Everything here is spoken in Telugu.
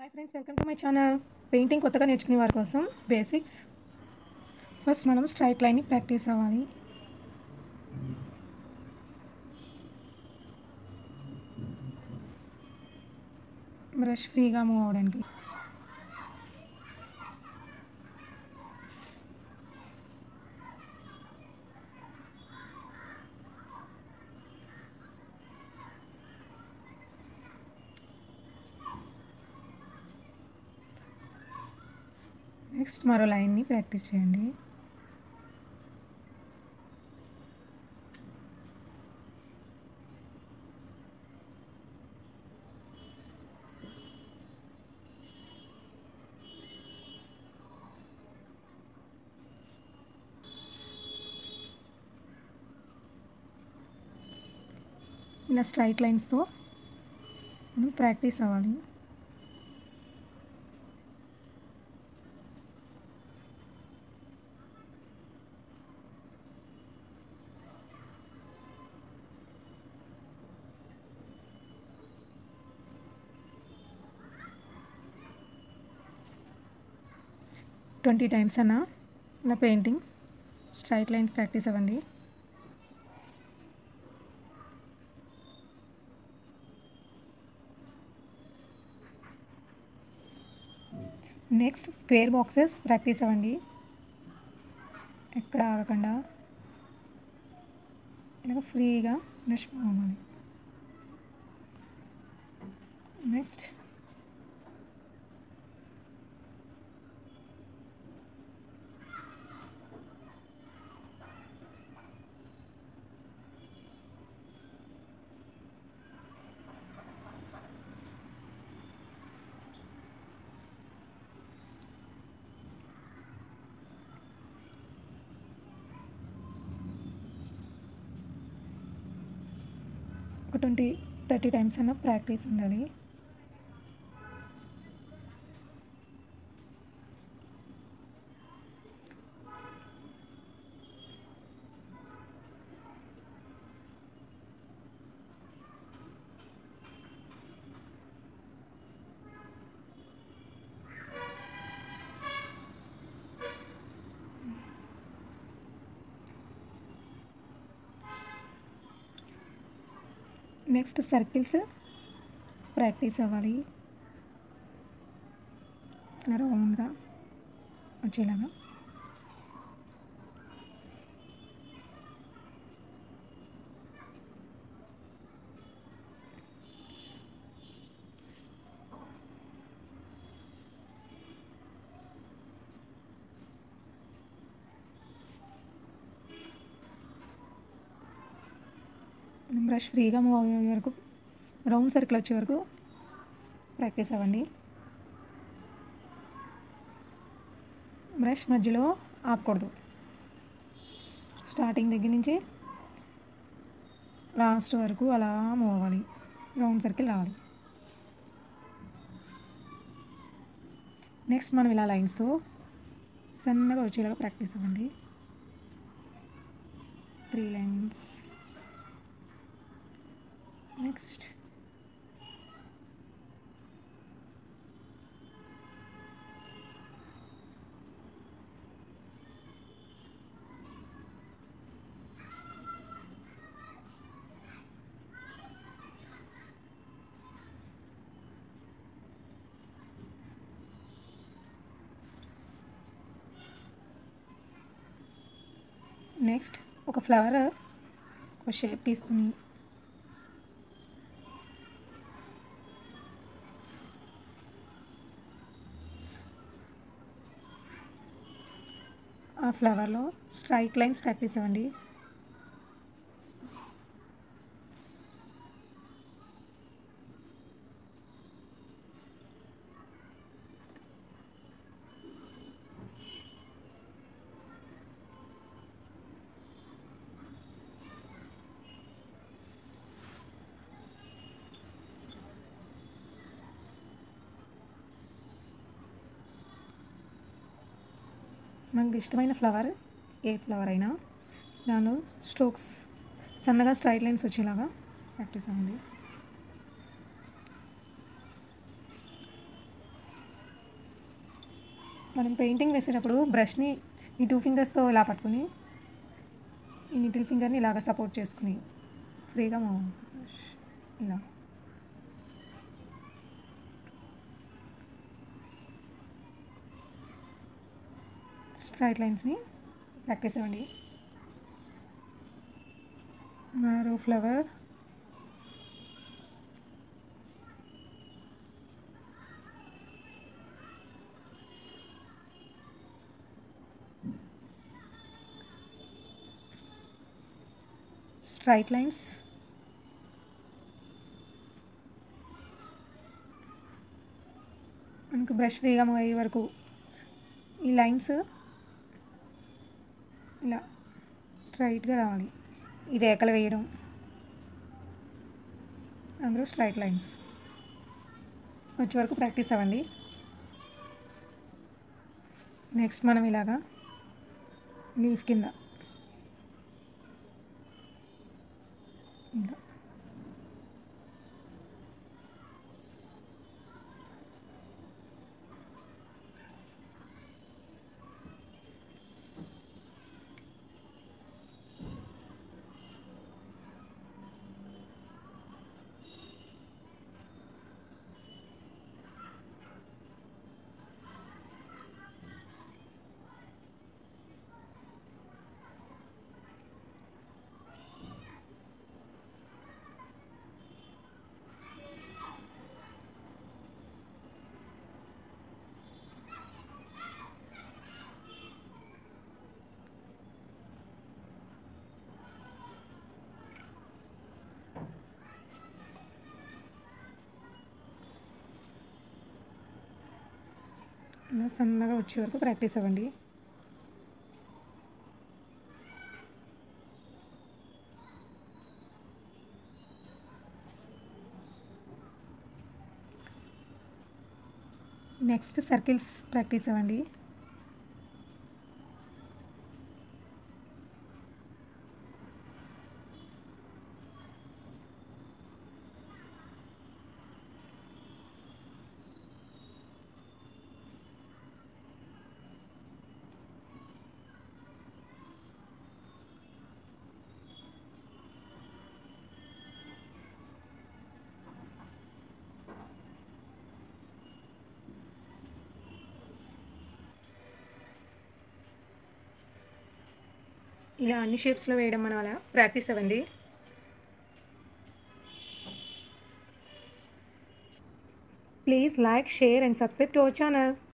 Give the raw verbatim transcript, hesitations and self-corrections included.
Hi friends, welcome to my channel. Painting కొత్తగా నేర్చుకునే వారి కోసం బేసిక్స్. ఫస్ట్ మనం స్ట్రైట్ లైన్ని ప్రాక్టీస్ అవ్వాలి. బ్రష్ ఫ్రీగా మూవ్ అవ్వడానికి. నెక్స్ట్ మరో లైన్ని ప్రాక్టీస్ చేయండి. ఇలా స్ట్రైట్ లైన్స్తో మనం ప్రాక్టీస్ అవ్వాలి. ట్వంటీ టైమ్స్ అన్న ఇలా పెయింటింగ్ స్ట్రైట్ లైన్స్ ప్రాక్టీస్ అవ్వండి. నెక్స్ట్ స్క్వేర్ బాక్సెస్ ప్రాక్టీస్ అవ్వండి. ఎక్కడ ఆగకుండా ఇలాగ ఫ్రీగా బ్రష్ అవ్వాలి. నెక్స్ట్ ఒక ట్వంటీ థర్టీ టైమ్స్ అన్న ప్రాక్టీస్ ఉండాలి. నెక్స్ట్ సర్కిల్స్ ప్రాక్టీస్ అవ్వాలి. ఇలా రౌండ్గా వచ్చేలాగా. బ్రష్ ఫ్రీగా మూవ్ అయ్యే వరకు, రౌండ్ సర్కిల్ వచ్చే వరకు ప్రాక్టీస్ అవ్వండి. బ్రష్ మధ్యలో ఆపకూడదు. స్టార్టింగ్ దగ్గర నుంచి లాస్ట్ వరకు అలా మూవ్ అవ్వాలి. రౌండ్ సర్కిల్ రావాలి. నెక్స్ట్ మనం ఇలా లైన్స్తో సన్నగా వచ్చేలాగా ప్రాక్టీస్ అవ్వండి. Three lines. నెక్స్ట్ నెక్స్ట్ ఒక ఫ్లవర్ ఒక షేప్ తీసుకుని ఆ ఫ్లవర్లో స్ట్రైట్ లైన్స్ ప్రాక్టీస్ అవ్వండి. మనకు ఇష్టమైన ఫ్లవర్, ఏ ఫ్లవర్ అయినా దానిలో స్ట్రోక్స్ సన్నగా స్ట్రైట్ లైన్స్ వచ్చేలాగా ప్రాక్టీస్ అవ్వండి. మనం పెయింటింగ్ వేసేటప్పుడు బ్రష్ని ఈ టూ ఫింగర్స్తో ఇలా పట్టుకుని ఈ లిటిల్ ఫింగర్ని ఇలాగ సపోర్ట్ చేసుకుని ఫ్రీగా ఇలా స్ట్రైట్ లైన్స్ని ప్రాక్టీస్ అవ్వండి. మరో ఫ్లవర్, స్ట్రైట్ లైన్స్, మనకు బ్రష్ ఫ్రీగా మూవ్ అయ్యే వరకు ఈ లైన్స్ ఇలా స్ట్రైట్గా రావాలి. ఈ రేఖలు వేయడం అందరూ స్ట్రైట్ లైన్స్ వచ్చే వరకు ప్రాక్టీస్ అవ్వండి. నెక్స్ట్ మనం ఇలాగా లీఫ్ కింద ఇలా ఇలా సన్నగా వచ్చే వరకు ప్రాక్టీస్ అవ్వండి. నెక్స్ట్ సర్కిల్స్ ప్రాక్టీస్ అవ్వండి. ఇలా అన్ని షేప్స్లో వేయడం మనం అలా ప్రాక్టీస్ అవ్వండి. Please like, share and subscribe to our channel.